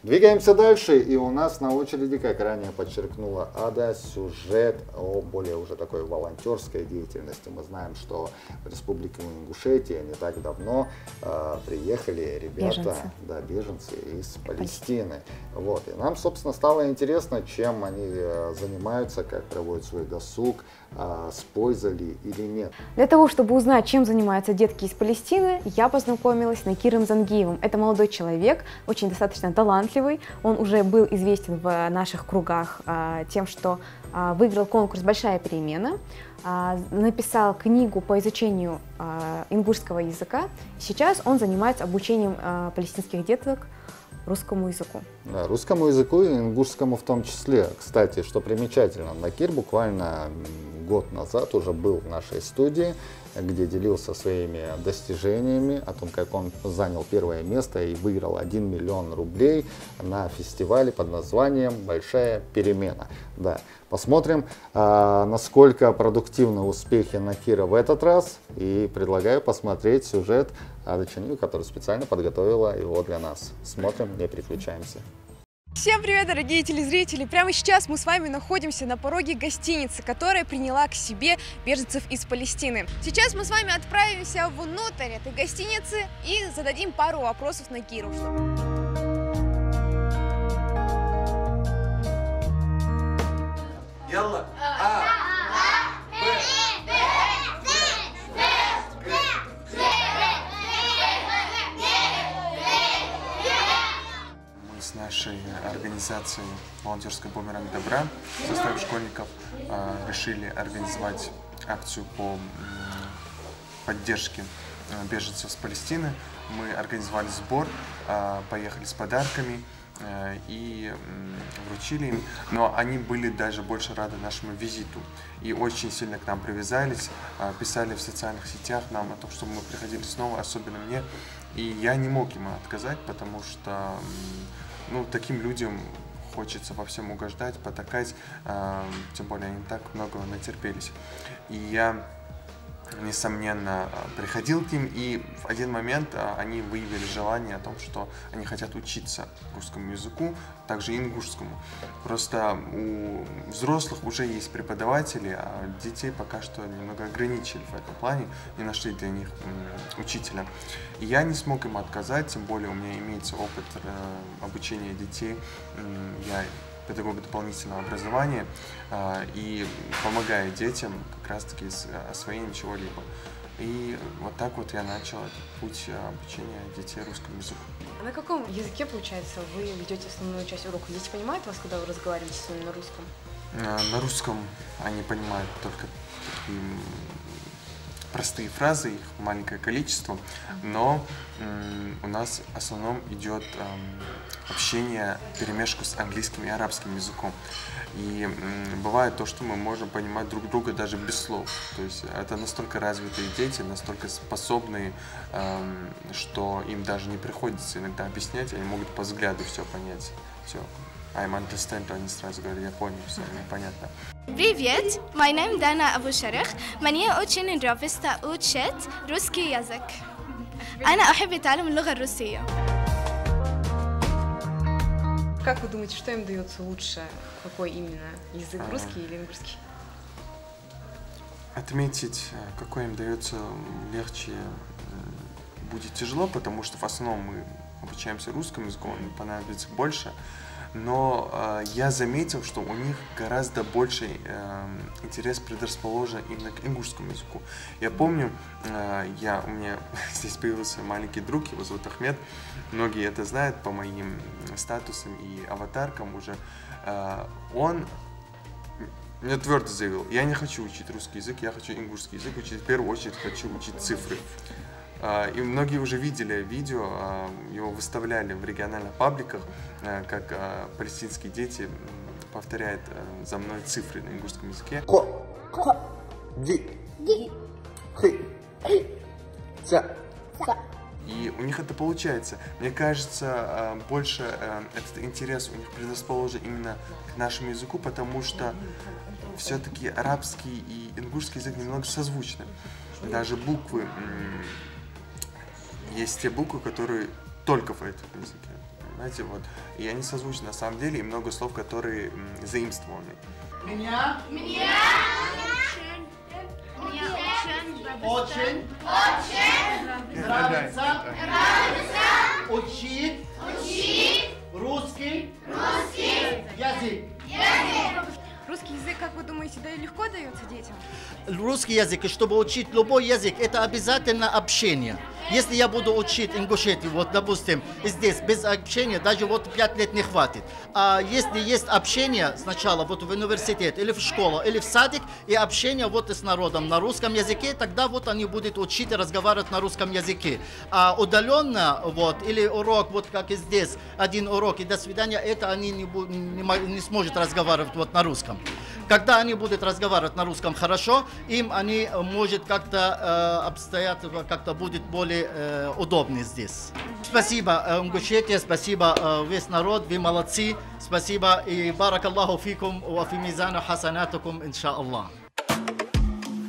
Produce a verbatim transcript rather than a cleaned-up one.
Двигаемся дальше, и у нас на очереди, как ранее подчеркнула Ада, сюжет о более уже такой волонтерской деятельности. Мы знаем, что в Республику Ингушетия не так давно э, приехали ребята, беженцы. Да, беженцы из Палестины. Вот. И нам, собственно, стало интересно, чем они э, занимаются, как проводят свой досуг, э, с пользой ли или нет. Для того, чтобы узнать, чем занимаются детки из Палестины, я познакомилась с Накиром Зангиевым. Это молодой человек, очень достаточно талантливый. Он уже был известен в наших кругах а, тем, что а, выиграл конкурс «Большая перемена», а, написал книгу по изучению а, ингушского языка. Сейчас он занимается обучением а, палестинских деток русскому языку. Да, русскому языку и ингушскому в том числе. Кстати, что примечательно, Накир буквально год назад уже был в нашей студии, где делился своими достижениями, о том, как он занял первое место и выиграл один миллион рублей на фестивале под названием «Большая перемена». Да. Посмотрим, а, насколько продуктивны успехи Накира в этот раз, и предлагаю посмотреть сюжет Ады Чанию, которая специально подготовила его для нас. Смотрим, не переключаемся. Всем привет, дорогие телезрители! Прямо сейчас мы с вами находимся на пороге гостиницы, которая приняла к себе беженцев из Палестины. Сейчас мы с вами отправимся внутрь этой гостиницы и зададим пару вопросов Накиру. Ялла! А! С нашей организацией «Волонтерская бумеранг добра» в составе школьников э, решили организовать акцию по э, поддержке э, беженцев с Палестины. Мы организовали сбор, э, поехали с подарками э, и э, вручили им, но они были даже больше рады нашему визиту и очень сильно к нам привязались, э, писали в социальных сетях нам о том, чтобы мы приходили снова, особенно мне, и я не мог им отказать, потому что э, ну, таким людям хочется во всем угождать, потакать, э, тем более они так много натерпелись. И я, несомненно, приходил к ним, и в один момент э, они выявили желание о том, что они хотят учиться русскому языку, также и ингушскому. Просто у взрослых уже есть преподаватели, а детей пока что немного ограничили в этом плане, не нашли для них э, учителя. И я не смог им отказать, тем более у меня имеется опыт э, обучения детей, э, я педагог дополнительного образования э, и помогаю детям как раз-таки с освоением чего-либо. И вот так вот я начал этот путь обучения детей русскому языку. А на каком языке, получается, вы ведете основную часть уроков? Дети понимают вас, когда вы разговариваете с ними на русском? Э, на русском они понимают только такие простые фразы, их маленькое количество, но м, у нас в основном идет эм, общение, перемешку с английским и арабским языком. И м, бывает то, что мы можем понимать друг друга даже без слов. То есть это настолько развитые дети, настолько способные, эм, что им даже не приходится иногда объяснять, они могут по взгляду все понять. Все. I'm understand, они сразу говорят, я понял, все, мне понятно. Привет, my name Dana Abu Sharikh. Мне очень нравится учить русский язык. أنا أحب أتعلم اللغة الروسية. Как вы думаете, что им дается лучше? Какой именно язык, А... русский или ингушский? Отметить, какой им дается легче, будет тяжело, потому что в основном мы обучаемся русскому языку, он понадобится больше. Но э, я заметил, что у них гораздо больше э, интерес предрасположен именно к ингушскому языку. Я помню, э, я, у меня здесь появился маленький друг, его зовут Ахмед. Многие это знают по моим статусам и аватаркам уже. Э, он мне твердо заявил, я не хочу учить русский язык, я хочу ингушский язык учить. В первую очередь хочу учить цифры. И многие уже видели видео, его выставляли в региональных пабликах, как палестинские дети повторяют за мной цифры на ингушском языке. И у них это получается. Мне кажется, больше этот интерес у них предрасположен именно к нашему языку, потому что все-таки арабский и ингушский язык немного созвучны. Даже буквы, есть те буквы, которые только в этом языке. знаете, вот, и они созвучны на самом деле, и много слов, которые м, заимствованы. Меня? Меня. Очень. Очень. Нравится. Нравится. Учить. Учить. Русский. Русский. Язык. Русский язык, как вы думаете, да, легко дается детям? Русский язык, и чтобы учить любой язык, это обязательно общение. Если я буду учить ингушетию, вот, допустим, здесь без общения даже вот пять лет не хватит. А если есть общение сначала вот в университет или в школу, или в садик, и общение вот с народом на русском языке, тогда вот они будут учить и разговаривать на русском языке. А удаленно, вот, или урок, вот как и здесь, один урок и до свидания, это они не, не, не смогут разговаривать вот на русском. Когда они будут разговаривать на русском хорошо, им они, может, как-то э, обстоятельства как-то будет более э, удобны здесь. Спасибо, э, Ингушетия, спасибо, э, весь народ, вы молодцы, спасибо и барак Аллаху фикум ва фи мизану хасанатукум, инша Аллах.